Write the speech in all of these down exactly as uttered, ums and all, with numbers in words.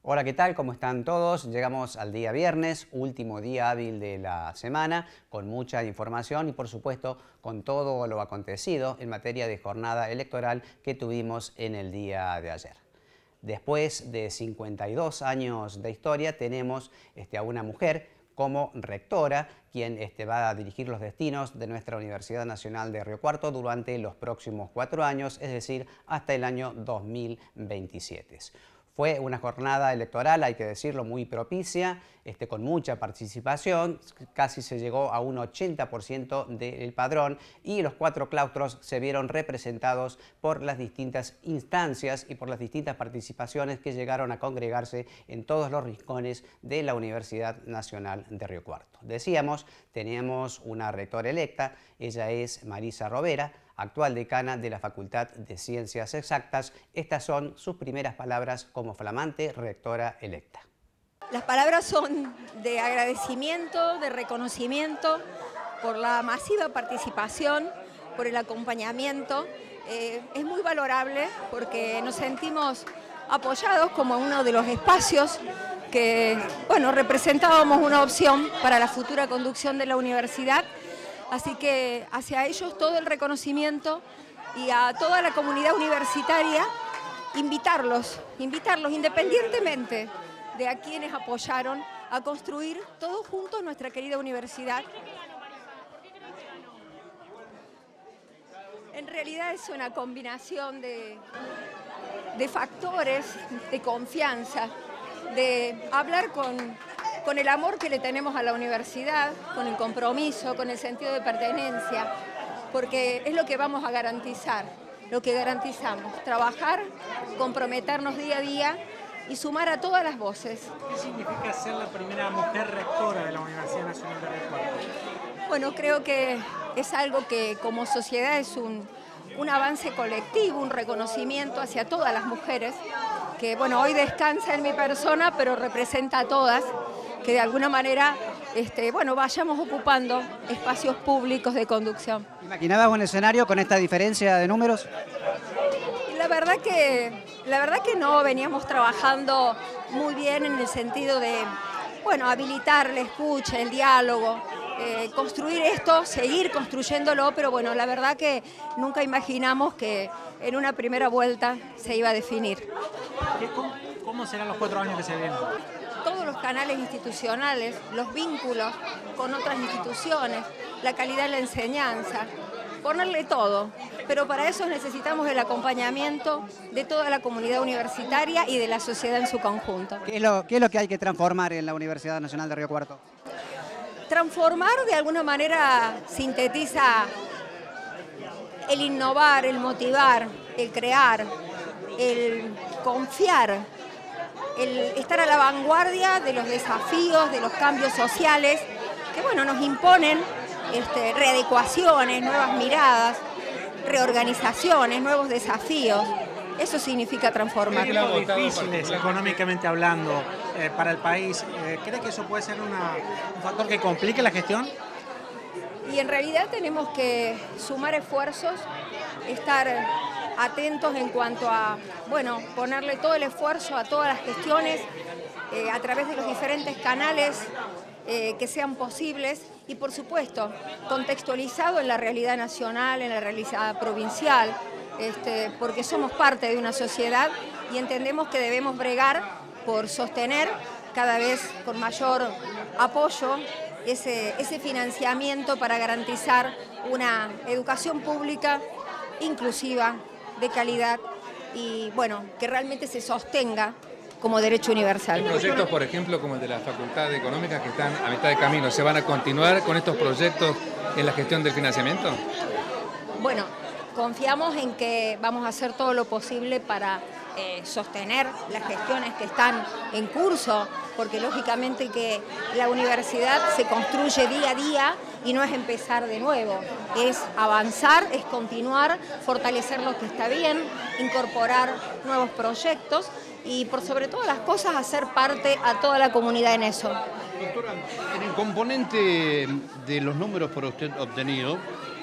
Hola, ¿qué tal? ¿Cómo están todos? Llegamos al día viernes, último día hábil de la semana, con mucha información y por supuesto con todo lo acontecido en materia de jornada electoral que tuvimos en el día de ayer. Después de cincuenta y dos años de historia tenemos este, a una mujer como rectora, quien este, va a dirigir los destinos de nuestra Universidad Nacional de Río Cuarto durante los próximos cuatro años, es decir, hasta el año dos mil veintisiete. Fue una jornada electoral, hay que decirlo, muy propicia, este, con mucha participación, casi se llegó a un ochenta por ciento del padrón y los cuatro claustros se vieron representados por las distintas instancias y por las distintas participaciones que llegaron a congregarse en todos los rincones de la Universidad Nacional de Río Cuarto. Decíamos, teníamos una rectora electa, ella es Marisa Rovera, actual decana de la Facultad de Ciencias Exactas. Estas son sus primeras palabras como flamante rectora electa. Las palabras son de agradecimiento, de reconocimiento por la masiva participación, por el acompañamiento. Eh, es muy valorable porque nos sentimos apoyados como uno de los espacios que, bueno, representábamos una opción para la futura conducción de la universidad. Así que hacia ellos todo el reconocimiento y a toda la comunidad universitaria invitarlos, invitarlos independientemente de a quienes apoyaron a construir todos juntos nuestra querida universidad. En realidad es una combinación de, de factores de confianza, de hablar con... con el amor que le tenemos a la universidad, con el compromiso, con el sentido de pertenencia, porque es lo que vamos a garantizar, lo que garantizamos, trabajar, comprometernos día a día y sumar a todas las voces. ¿Qué significa ser la primera mujer rectora de la Universidad Nacional de Río Cuarto? Bueno, creo que es algo que como sociedad es un, un avance colectivo, un reconocimiento hacia todas las mujeres, que bueno, hoy descansa en mi persona, pero representa a todas, que de alguna manera este, bueno, vayamos ocupando espacios públicos de conducción. ¿Imaginabas un escenario con esta diferencia de números? La verdad que, la verdad que no, veníamos trabajando muy bien en el sentido de bueno, habilitar la escucha, el diálogo, eh, construir esto, seguir construyéndolo, pero bueno, la verdad que nunca imaginamos que en una primera vuelta se iba a definir. ¿Qué, cómo, ¿Cómo serán los cuatro años que se vienen? Todos los canales institucionales, los vínculos con otras instituciones, la calidad de la enseñanza, ponerle todo. Pero para eso necesitamos el acompañamiento de toda la comunidad universitaria y de la sociedad en su conjunto. ¿Qué es lo, qué es lo que hay que transformar en la Universidad Nacional de Río Cuarto? Transformar de alguna manera sintetiza el innovar, el motivar, el crear, el confiar, el estar a la vanguardia de los desafíos, de los cambios sociales, que bueno, nos imponen este, readecuaciones, nuevas miradas, reorganizaciones, nuevos desafíos. Eso significa transformar. ¿Qué tiempos difíciles económicamente hablando eh, para el país? Eh, ¿Cree que eso puede ser una, un factor que complique la gestión? Y en realidad tenemos que sumar esfuerzos, estar atentos en cuanto a, bueno, ponerle todo el esfuerzo a todas las gestiones eh, a través de los diferentes canales eh, que sean posibles y, por supuesto, contextualizado en la realidad nacional, en la realidad provincial, este, porque somos parte de una sociedad y entendemos que debemos bregar por sostener cada vez con mayor apoyo ese, ese financiamiento para garantizar una educación pública inclusiva, de calidad y bueno, que realmente se sostenga como derecho universal. Hay proyectos, por ejemplo, como el de la Facultad de Económicas que están a mitad de camino. ¿Se van a continuar con estos proyectos en la gestión del financiamiento? Bueno, confiamos en que vamos a hacer todo lo posible para eh, sostener las gestiones que están en curso, porque lógicamente que la universidad se construye día a día y no es empezar de nuevo, es avanzar, es continuar, fortalecer lo que está bien, incorporar nuevos proyectos y por sobre todas las cosas hacer parte a toda la comunidad en eso. Doctora, en el componente de los números por usted obtenido,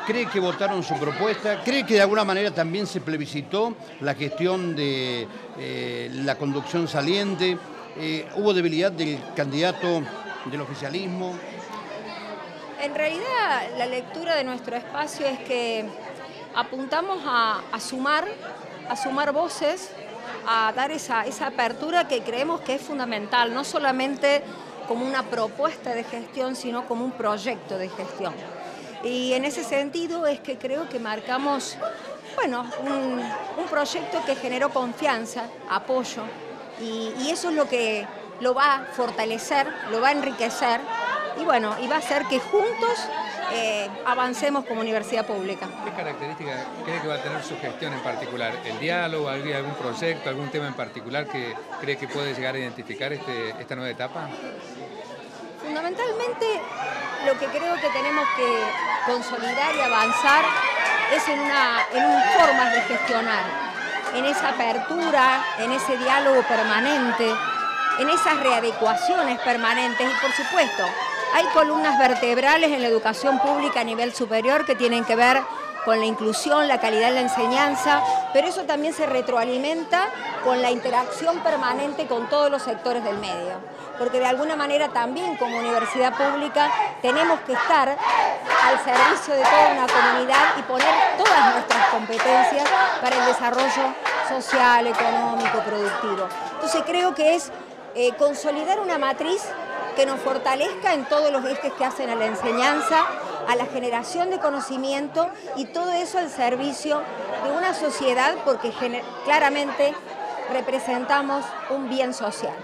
¿Cree que votaron su propuesta? ¿Cree que de alguna manera también se plebiscitó la gestión de eh, la conducción saliente? Eh, ¿Hubo debilidad del candidato del oficialismo? En realidad, la lectura de nuestro espacio es que apuntamos a, a sumar, a sumar voces, a dar esa, esa apertura que creemos que es fundamental, no solamente como una propuesta de gestión, sino como un proyecto de gestión. Y en ese sentido es que creo que marcamos, bueno, un, un proyecto que generó confianza, apoyo, y, y eso es lo que lo va a fortalecer, lo va a enriquecer, y bueno, y va a hacer que juntos eh, avancemos como universidad pública. ¿Qué características cree que va a tener su gestión en particular? ¿El diálogo, algún proyecto, algún tema en particular que cree que puede llegar a identificar este, esta nueva etapa? Fundamentalmente, lo que creo que tenemos que consolidar y avanzar es en, una, en formas de gestionar, en esa apertura, en ese diálogo permanente, en esas readecuaciones permanentes y, por supuesto, hay columnas vertebrales en la educación pública a nivel superior que tienen que ver con la inclusión, la calidad de la enseñanza, pero eso también se retroalimenta con la interacción permanente con todos los sectores del medio, porque de alguna manera también como universidad pública tenemos que estar al servicio de toda una comunidad y poner todas nuestras competencias para el desarrollo social, económico, productivo. Entonces creo que es eh, consolidar una matriz que nos fortalezca en todos los ejes que hacen a la enseñanza, a la generación de conocimiento y todo eso al servicio de una sociedad porque claramente representamos un bien social.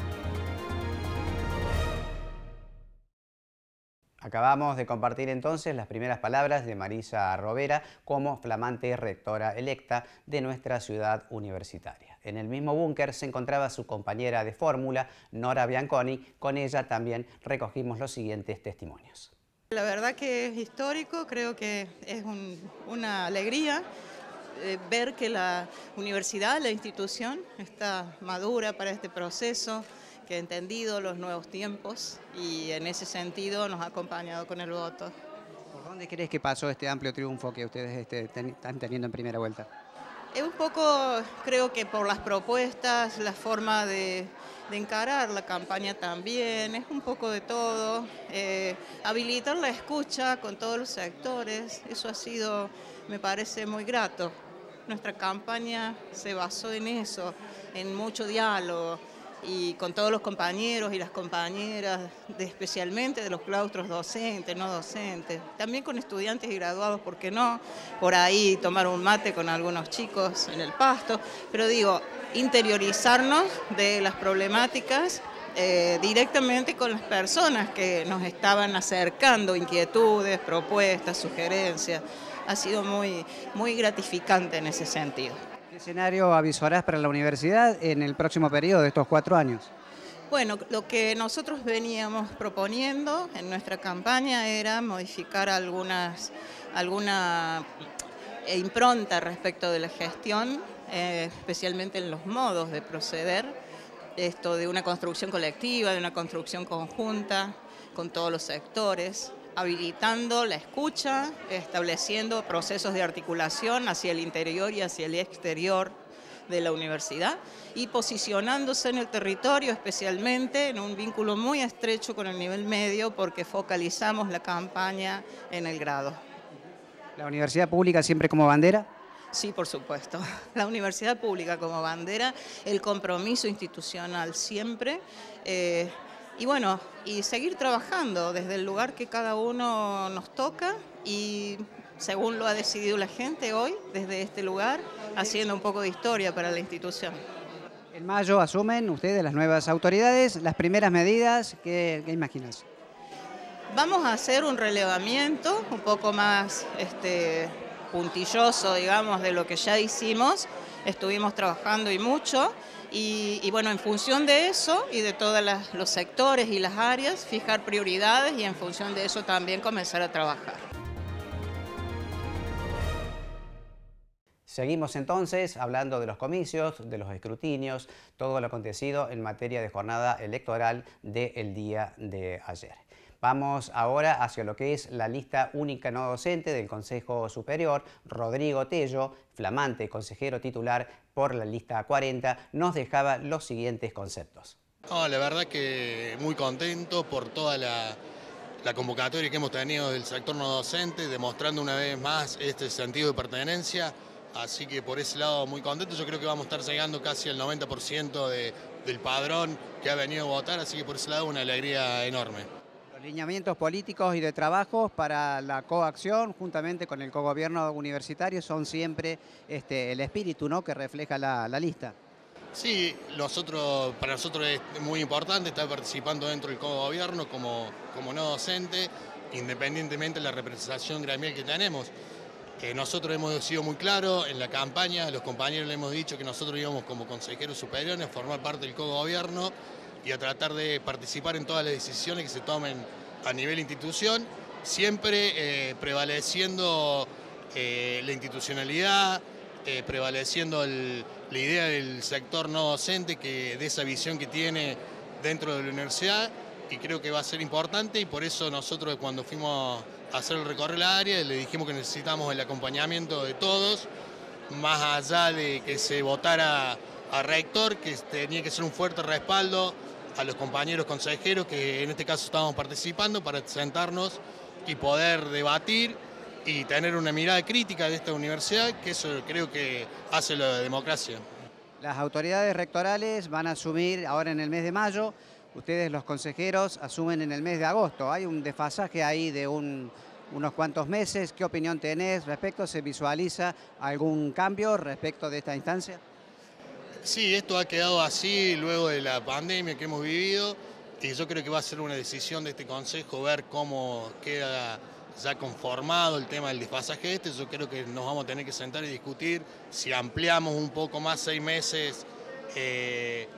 Acabamos de compartir entonces las primeras palabras de Marisa Rovera como flamante rectora electa de nuestra ciudad universitaria. En el mismo búnker se encontraba su compañera de fórmula, Nora Bianconi. Con ella también recogimos los siguientes testimonios. La verdad que es histórico, creo que es un, una alegría eh, ver que la universidad, la institución, está madura para este proceso, que ha entendido los nuevos tiempos y en ese sentido nos ha acompañado con el voto. ¿Por dónde crees que pasó este amplio triunfo que ustedes este, ten, están teniendo en primera vuelta? Es un poco, creo que por las propuestas, la forma de, de encarar la campaña también, es un poco de todo. Eh, habilitar la escucha con todos los sectores, eso ha sido, me parece, muy grato. Nuestra campaña se basó en eso, en mucho diálogo, y con todos los compañeros y las compañeras, de, especialmente de los claustros docentes, no docentes, también con estudiantes y graduados, ¿por qué no? Por ahí tomar un mate con algunos chicos en el pasto, pero digo, interiorizarnos de las problemáticas eh, directamente con las personas que nos estaban acercando inquietudes, propuestas, sugerencias. Ha sido muy, muy gratificante en ese sentido. ¿Qué escenario avisorás para la universidad en el próximo periodo de estos cuatro años? Bueno, lo que nosotros veníamos proponiendo en nuestra campaña era modificar algunas, alguna impronta respecto de la gestión, eh, especialmente en los modos de proceder, esto de una construcción colectiva, de una construcción conjunta con todos los sectores, habilitando la escucha, estableciendo procesos de articulación hacia el interior y hacia el exterior de la universidad y posicionándose en el territorio, especialmente en un vínculo muy estrecho con el nivel medio porque focalizamos la campaña en el grado. ¿La universidad pública siempre como bandera? Sí, por supuesto. La universidad pública como bandera, el compromiso institucional siempre. Eh, Y bueno, y seguir trabajando desde el lugar que cada uno nos toca y según lo ha decidido la gente hoy, desde este lugar, haciendo un poco de historia para la institución. En mayo asumen ustedes las nuevas autoridades, las primeras medidas, ¿qué, qué imaginas? Vamos a hacer un relevamiento un poco más este, puntilloso, digamos, de lo que ya hicimos. Estuvimos trabajando y mucho. Y, y bueno, en función de eso y de todos los sectores y las áreas, fijar prioridades y en función de eso también comenzar a trabajar. Seguimos entonces hablando de los comicios, de los escrutinios, todo lo acontecido en materia de jornada electoral del día de ayer. Vamos ahora hacia lo que es la lista única no docente del Consejo Superior. Rodrigo Tello, flamante consejero titular por la lista cuarenta, nos dejaba los siguientes conceptos. No, la verdad que muy contento por toda la, la convocatoria que hemos tenido del sector no docente, demostrando una vez más este sentido de pertenencia. Así que por ese lado muy contento. Yo creo que vamos a estar llegando casi al noventa por ciento de, del padrón que ha venido a votar, así que por ese lado una alegría enorme. Los lineamientos políticos y de trabajo para la coacción juntamente con el cogobierno universitario son siempre este, el espíritu, ¿no?, que refleja la, la lista. Sí, nosotros, para nosotros es muy importante estar participando dentro del cogobierno como, como no docente, independientemente de la representación gremial que tenemos. Eh, nosotros hemos sido muy claros en la campaña, a los compañeros le hemos dicho que nosotros íbamos como consejeros superiores a formar parte del cogobierno y a tratar de participar en todas las decisiones que se tomen a nivel institución, siempre eh, prevaleciendo eh, la institucionalidad, eh, prevaleciendo el, la idea del sector no docente, que, de esa visión que tiene dentro de la universidad, y creo que va a ser importante, y por eso nosotros cuando fuimos a hacer el recorrido de la área le dijimos que necesitamos el acompañamiento de todos, más allá de que se votara a rector, que tenía que ser un fuerte respaldo a los compañeros consejeros que en este caso estábamos participando para sentarnos y poder debatir y tener una mirada crítica de esta universidad, que eso creo que hace la democracia. Las autoridades rectorales van a asumir ahora en el mes de mayo, ustedes los consejeros asumen en el mes de agosto. Hay un desfasaje ahí de un, unos cuantos meses. ¿Qué opinión tenés respecto? ¿Se visualiza algún cambio respecto de esta instancia? Sí, esto ha quedado así luego de la pandemia que hemos vivido y yo creo que va a ser una decisión de este Consejo ver cómo queda ya conformado el tema del desfasaje este. Yo creo que nos vamos a tener que sentar y discutir si ampliamos un poco más, seis meses, eh,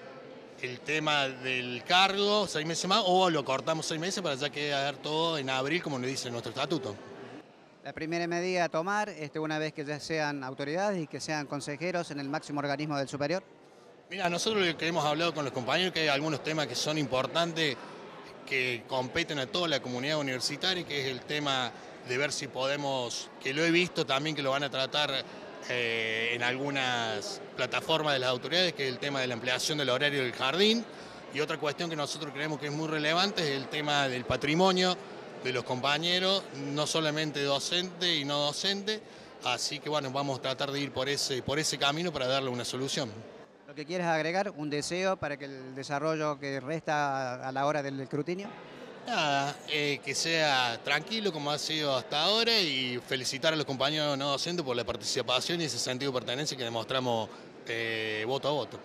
el tema del cargo, seis meses más, o lo cortamos seis meses para ya quedar todo en abril como nos dice nuestro estatuto. La primera medida a tomar, este, una vez que ya sean autoridades y que sean consejeros en el máximo organismo del superior. Mira, nosotros lo que hemos hablado con los compañeros, que hay algunos temas que son importantes, que competen a toda la comunidad universitaria, que es el tema de ver si podemos, que lo he visto también que lo van a tratar eh, en algunas plataformas de las autoridades, que es el tema de la ampliación del horario del jardín, y otra cuestión que nosotros creemos que es muy relevante es el tema del patrimonio de los compañeros, no solamente docente y no docente, así que bueno, vamos a tratar de ir por ese, por ese camino para darle una solución. ¿Lo que quieres agregar? ¿Un deseo para que el desarrollo que resta a la hora del escrutinio? Nada, eh, que sea tranquilo como ha sido hasta ahora y felicitar a los compañeros no docentes por la participación y ese sentido de pertenencia que demostramos eh, voto a voto.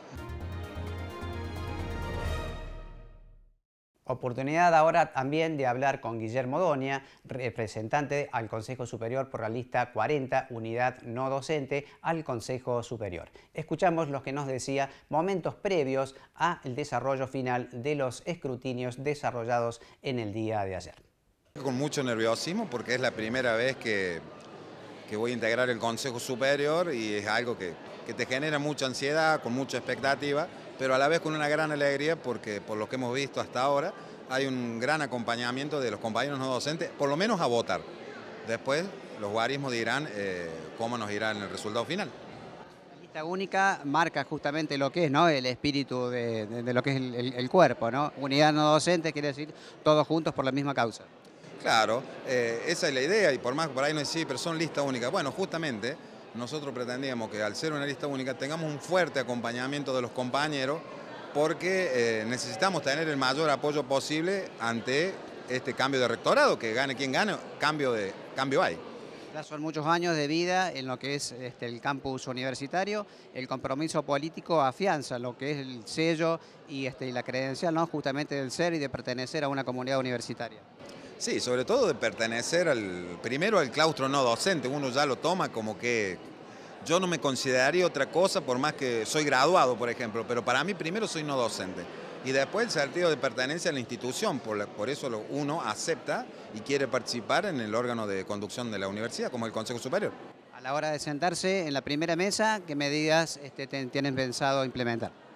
Oportunidad ahora también de hablar con Guillermo Donia, representante al Consejo Superior por la lista cuarenta, unidad no docente, al Consejo Superior. Escuchamos lo que nos decía momentos previos al desarrollo final de los escrutinios desarrollados en el día de ayer. Con mucho nerviosismo porque es la primera vez que, que voy a integrar el Consejo Superior y es algo que, que te genera mucha ansiedad, con mucha expectativa, pero a la vez con una gran alegría porque por lo que hemos visto hasta ahora hay un gran acompañamiento de los compañeros no docentes, por lo menos a votar. Después los guarismos dirán eh, cómo nos irá en el resultado final. La lista única marca justamente lo que es, ¿no?, el espíritu de, de, de lo que es el, el, el cuerpo, ¿no? Unidad no docente quiere decir todos juntos por la misma causa. Claro, eh, esa es la idea y por más por ahí no decir, pero son listas únicas. Bueno, justamente nosotros pretendíamos que al ser una lista única tengamos un fuerte acompañamiento de los compañeros porque eh, necesitamos tener el mayor apoyo posible ante este cambio de rectorado, que gane quien gane, cambio, de, cambio hay. Ya son muchos años de vida en lo que es este, el campus universitario, el compromiso político afianza lo que es el sello y, este, y la credencial, ¿no?, justamente del ser y de pertenecer a una comunidad universitaria. Sí, sobre todo de pertenecer al, primero al claustro no docente, uno ya lo toma como que yo no me consideraría otra cosa por más que soy graduado, por ejemplo, pero para mí primero soy no docente y después el sentido de pertenencia a la institución, por, la, por eso lo, uno acepta y quiere participar en el órgano de conducción de la universidad, como el Consejo Superior. A la hora de sentarse en la primera mesa, ¿qué medidas este, tienen pensado implementar?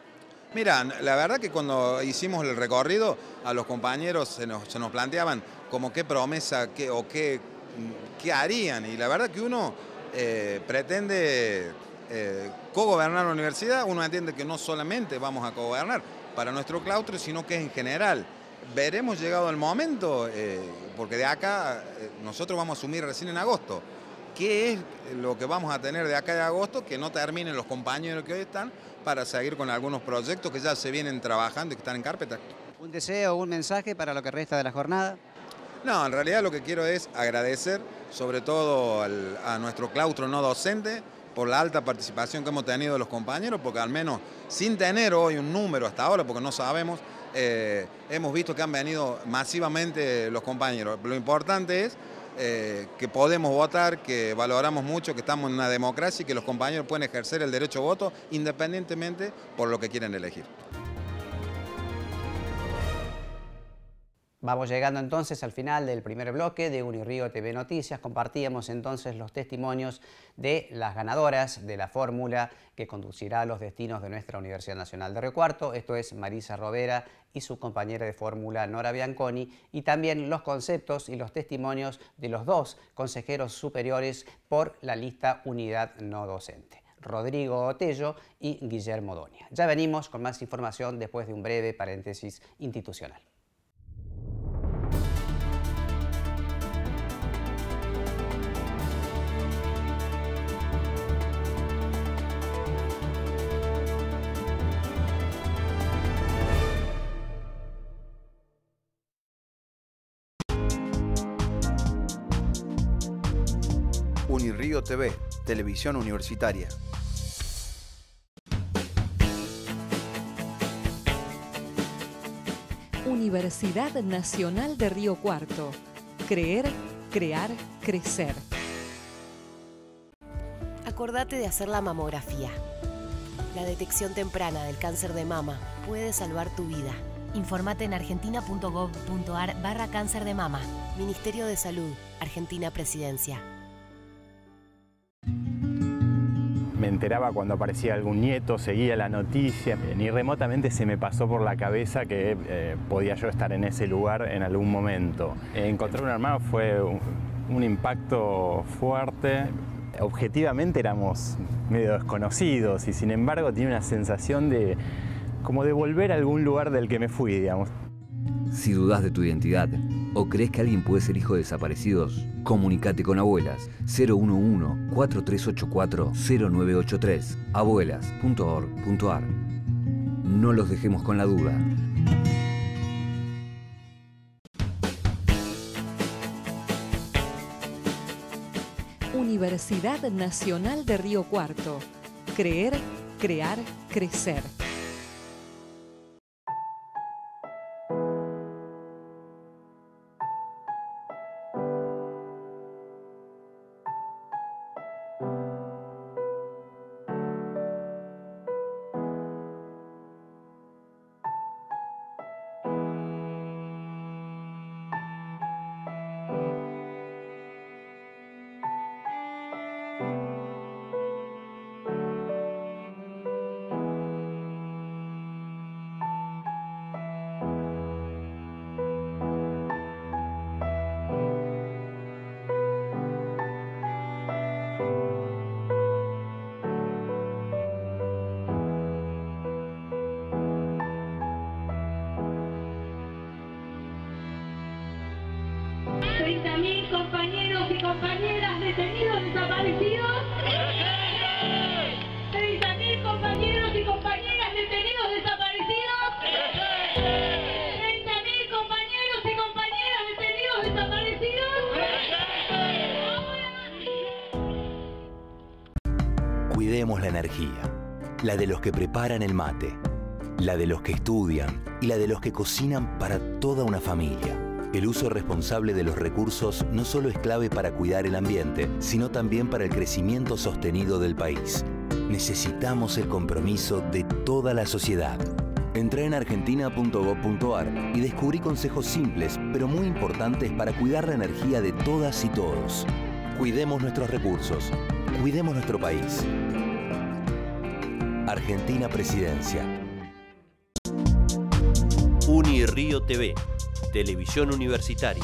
Mira, la verdad que cuando hicimos el recorrido, a los compañeros se nos, se nos planteaban como qué promesa qué, o qué, qué harían. Y la verdad que uno eh, pretende eh, cogobernar la universidad, uno entiende que no solamente vamos a cogobernar para nuestro claustro, sino que es en general. Veremos llegado el momento, eh, porque de acá eh, nosotros vamos a asumir recién en agosto. ¿Qué es lo que vamos a tener de acá de agosto? Que no terminen los compañeros que hoy están para seguir con algunos proyectos que ya se vienen trabajando y que están en carpeta. ¿Un deseo o un mensaje para lo que resta de la jornada? No, en realidad lo que quiero es agradecer sobre todo al, a nuestro claustro no docente por la alta participación que hemos tenido de los compañeros, porque al menos sin tener hoy un número hasta ahora, porque no sabemos, eh, hemos visto que han venido masivamente los compañeros. Lo importante es eh, que podemos votar, que valoramos mucho, que estamos en una democracia y que los compañeros pueden ejercer el derecho a voto independientemente por lo que quieren elegir. Vamos llegando entonces al final del primer bloque de Unirío T V Noticias. Compartíamos entonces los testimonios de las ganadoras de la fórmula que conducirá a los destinos de nuestra Universidad Nacional de Río Cuarto. Esto es Marisa Rovera y su compañera de fórmula Nora Bianconi, y también los conceptos y los testimonios de los dos consejeros superiores por la lista Unidad No Docente, Rodrigo Otello y Guillermo Donia. Ya venimos con más información después de un breve paréntesis institucional. Unirío T V, televisión universitaria. Universidad Nacional de Río Cuarto. Creer, crear, crecer. Acordate de hacer la mamografía. La detección temprana del cáncer de mama puede salvar tu vida. Informate en argentina punto gov punto ar barra cáncer de mama. Ministerio de Salud, Argentina Presidencia. Me enteraba cuando aparecía algún nieto, seguía la noticia. Ni remotamente se me pasó por la cabeza que eh, podía yo estar en ese lugar en algún momento. Encontrar un hermano fue un, un impacto fuerte. Objetivamente éramos medio desconocidos y sin embargo tenía una sensación de como de volver a algún lugar del que me fui, digamos. Si dudas de tu identidad o crees que alguien puede ser hijo de desaparecidos, comunícate con Abuelas cero uno uno, cuatro tres ocho cuatro, cero nueve ocho tres, abuelas punto org punto ar. No los dejemos con la duda. Universidad Nacional de Río Cuarto. Creer, crear, crecer. treinta mil compañeros y compañeras detenidos desaparecidos. treinta mil compañeros y compañeras detenidos desaparecidos. treinta mil compañeros y compañeras detenidos desaparecidos. Cuidemos la energía, la de los que preparan el mate, la de los que estudian y la de los que cocinan para toda una familia. El uso responsable de los recursos no solo es clave para cuidar el ambiente, sino también para el crecimiento sostenido del país. Necesitamos el compromiso de toda la sociedad. Entrá en argentina punto gov punto ar y descubrí consejos simples, pero muy importantes para cuidar la energía de todas y todos. Cuidemos nuestros recursos. Cuidemos nuestro país. Argentina Presidencia. Unirío T V, televisión universitaria.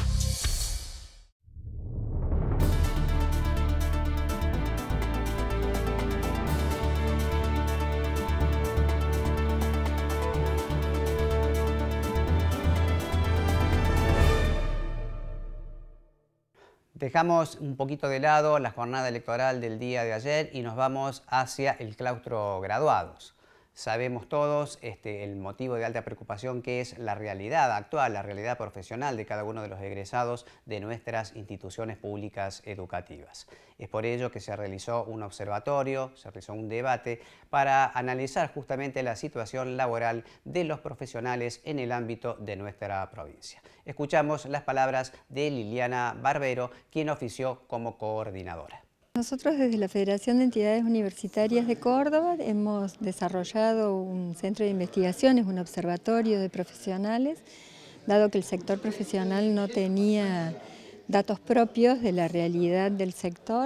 Dejamos un poquito de lado la jornada electoral del día de ayer y nos vamos hacia el claustro graduados. Sabemos todos este, el motivo de alta preocupación que es la realidad actual, la realidad profesional de cada uno de los egresados de nuestras instituciones públicas educativas. Es por ello que se realizó un observatorio, se realizó un debate para analizar justamente la situación laboral de los profesionales en el ámbito de nuestra provincia. Escuchamos las palabras de Liliana Barbero, quien ofició como coordinadora. Nosotros desde la Federación de Entidades Universitarias de Córdoba hemos desarrollado un centro de investigaciones, un observatorio de profesionales, dado que el sector profesional no tenía datos propios de la realidad del sector.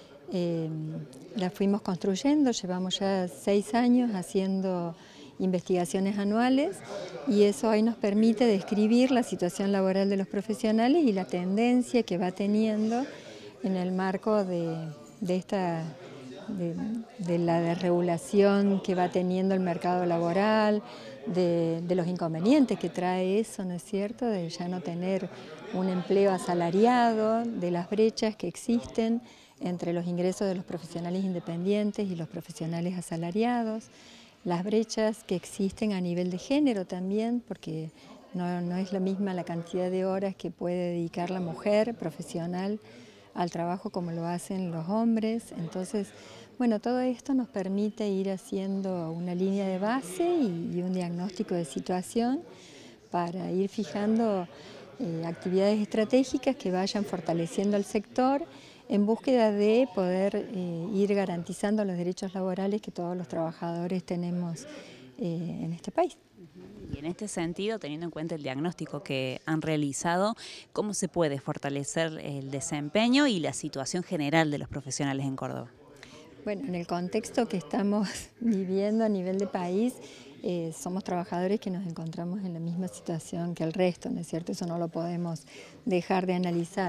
Eh, la fuimos construyendo, llevamos ya seis años haciendo investigaciones anuales y eso hoy nos permite describir la situación laboral de los profesionales y la tendencia que va teniendo en el marco de, de, esta, de, de la desregulación que va teniendo el mercado laboral, de, de los inconvenientes que trae eso, ¿no es cierto?, de ya no tener un empleo asalariado, de las brechas que existen entre los ingresos de los profesionales independientes y los profesionales asalariados, las brechas que existen a nivel de género también, porque no, no es la misma la cantidad de horas que puede dedicar la mujer profesional al trabajo como lo hacen los hombres. Entonces, bueno, todo esto nos permite ir haciendo una línea de base y, y un diagnóstico de situación para ir fijando eh, actividades estratégicas que vayan fortaleciendo al sector en búsqueda de poder eh, ir garantizando los derechos laborales que todos los trabajadores tenemos eh, en este país. Y en este sentido, teniendo en cuenta el diagnóstico que han realizado, ¿cómo se puede fortalecer el desempeño y la situación general de los profesionales en Córdoba? Bueno, en el contexto que estamos viviendo a nivel de país, eh, somos trabajadores que nos encontramos en la misma situación que el resto, ¿no es cierto? Eso no lo podemos dejar de analizar.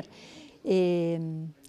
Eh,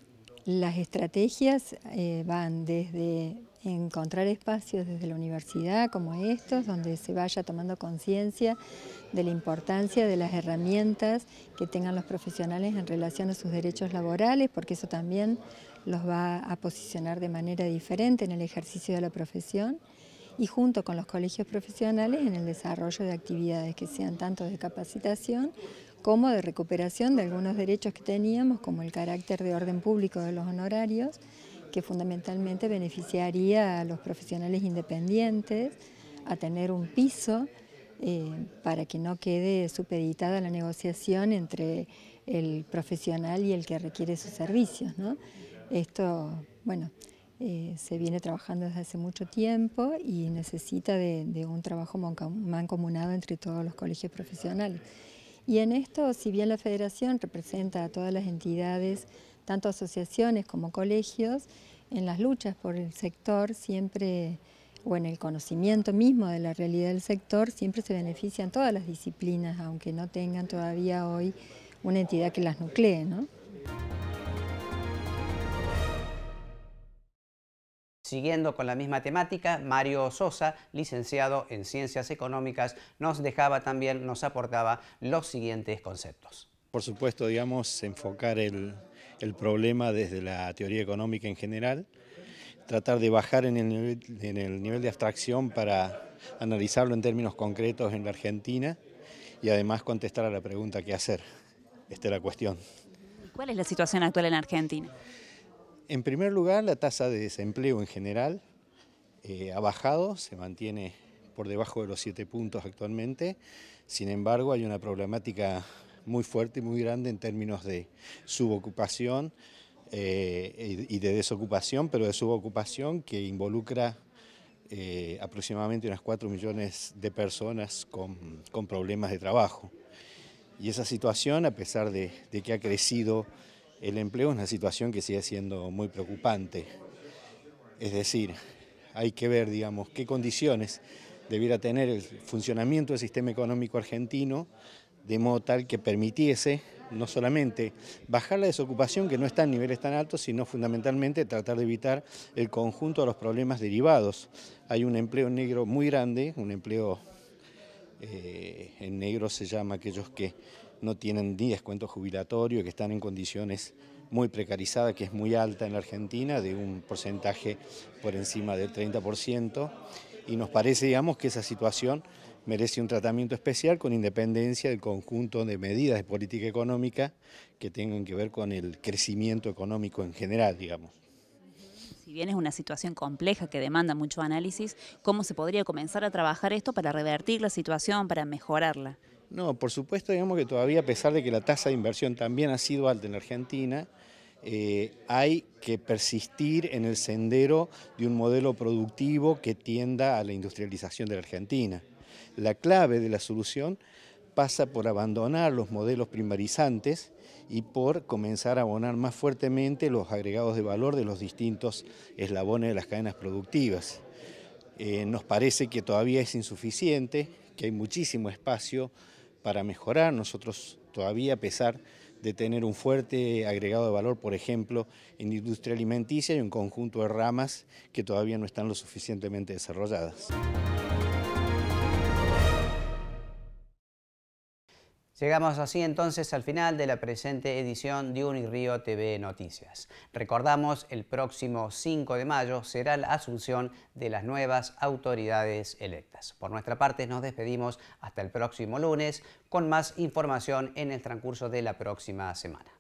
las estrategias eh, van desde encontrar espacios desde la universidad como estos, donde se vaya tomando conciencia de la importancia de las herramientas que tengan los profesionales en relación a sus derechos laborales, porque eso también los va a posicionar de manera diferente en el ejercicio de la profesión, y junto con los colegios profesionales en el desarrollo de actividades que sean tanto de capacitación como de recuperación de algunos derechos que teníamos, como el carácter de orden público de los honorarios, que fundamentalmente beneficiaría a los profesionales independientes a tener un piso eh, para que no quede supeditada la negociación entre el profesional y el que requiere sus servicios, ¿no? Esto, bueno, eh, se viene trabajando desde hace mucho tiempo y necesita de, de un trabajo mancomunado entre todos los colegios profesionales. Y en esto, si bien la Federación representa a todas las entidades, tanto asociaciones como colegios, en las luchas por el sector siempre, o en el conocimiento mismo de la realidad del sector, siempre se benefician todas las disciplinas, aunque no tengan todavía hoy una entidad que las nuclee, ¿no? Siguiendo con la misma temática, Mario Sosa, licenciado en Ciencias Económicas, nos dejaba también, nos aportaba los siguientes conceptos. Por supuesto, digamos, enfocar el, el problema desde la teoría económica en general, tratar de bajar en el, nivel, en el nivel de abstracción para analizarlo en términos concretos en la Argentina y además contestar a la pregunta ¿qué hacer? Esta es la cuestión. ¿Cuál es la situación actual en Argentina? En primer lugar, la tasa de desempleo en general eh, ha bajado, se mantiene por debajo de los siete puntos actualmente. Sin embargo, hay una problemática muy fuerte y muy grande en términos de subocupación eh, y de desocupación, pero de subocupación que involucra eh, aproximadamente unas cuatro millones de personas con, con problemas de trabajo. Y esa situación, a pesar de, de que ha crecido el empleo, es una situación que sigue siendo muy preocupante. Es decir, hay que ver, digamos, qué condiciones debiera tener el funcionamiento del sistema económico argentino de modo tal que permitiese no solamente bajar la desocupación, que no está en niveles tan altos, sino fundamentalmente tratar de evitar el conjunto de los problemas derivados. Hay un empleo negro muy grande, un empleo eh, en negro se llama aquellos que no tienen ni descuento jubilatorio, que están en condiciones muy precarizadas, que es muy alta en la Argentina, de un porcentaje por encima del treinta por ciento, y nos parece, digamos, que esa situación merece un tratamiento especial con independencia del conjunto de medidas de política económica que tengan que ver con el crecimiento económico en general, digamos. Si bien es una situación compleja que demanda mucho análisis, ¿cómo se podría comenzar a trabajar esto para revertir la situación, para mejorarla? No, por supuesto, digamos que todavía, a pesar de que la tasa de inversión también ha sido alta en la Argentina, eh, hay que persistir en el sendero de un modelo productivo que tienda a la industrialización de la Argentina. La clave de la solución pasa por abandonar los modelos primarizantes y por comenzar a abonar más fuertemente los agregados de valor de los distintos eslabones de las cadenas productivas. Eh, nos parece que todavía es insuficiente, que hay muchísimo espacio para mejorar. Nosotros todavía, a pesar de tener un fuerte agregado de valor, por ejemplo, en industria alimenticia, hay un conjunto de ramas que todavía no están lo suficientemente desarrolladas. Llegamos así entonces al final de la presente edición de Unirío T V Noticias. Recordamos, el próximo cinco de mayo será la asunción de las nuevas autoridades electas. Por nuestra parte nos despedimos hasta el próximo lunes con más información en el transcurso de la próxima semana.